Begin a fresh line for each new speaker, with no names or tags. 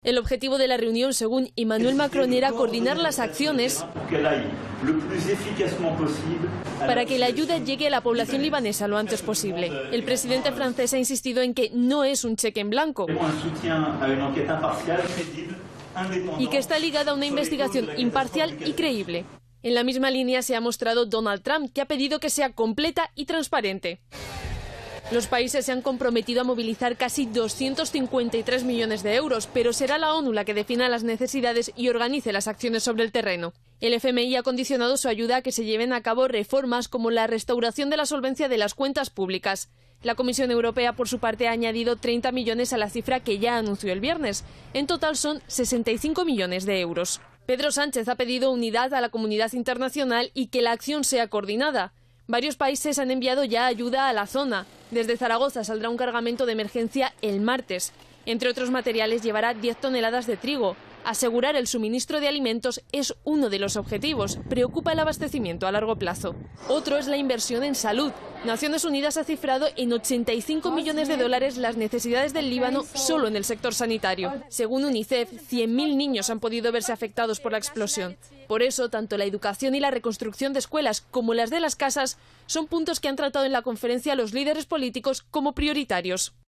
El objetivo de la reunión, según Emmanuel Macron, era coordinar las acciones para que la ayuda llegue a la población libanesa lo antes posible. El presidente francés ha insistido en que no es un cheque en blanco y que está ligada a una investigación imparcial y creíble. En la misma línea se ha mostrado Donald Trump, que ha pedido que sea completa y transparente. Los países se han comprometido a movilizar casi 253 millones de euros, pero será la ONU la que defina las necesidades y organice las acciones sobre el terreno. El FMI ha condicionado su ayuda a que se lleven a cabo reformas como la restauración de la solvencia de las cuentas públicas. La Comisión Europea, por su parte, ha añadido 30 millones a la cifra que ya anunció el viernes. En total son 65 millones de euros. Pedro Sánchez ha pedido unidad a la comunidad internacional y que la acción sea coordinada. Varios países han enviado ya ayuda a la zona. Desde Zaragoza saldrá un cargamento de emergencia el martes. Entre otros materiales llevará 10 toneladas de trigo. Asegurar el suministro de alimentos es uno de los objetivos. Preocupa el abastecimiento a largo plazo. Otro es la inversión en salud. Naciones Unidas ha cifrado en 85 millones de dólares las necesidades del Líbano solo en el sector sanitario. Según UNICEF, 100.000 niños han podido verse afectados por la explosión. Por eso, tanto la educación y la reconstrucción de escuelas como las de las casas son puntos que han tratado en la conferencia los líderes políticos como prioritarios.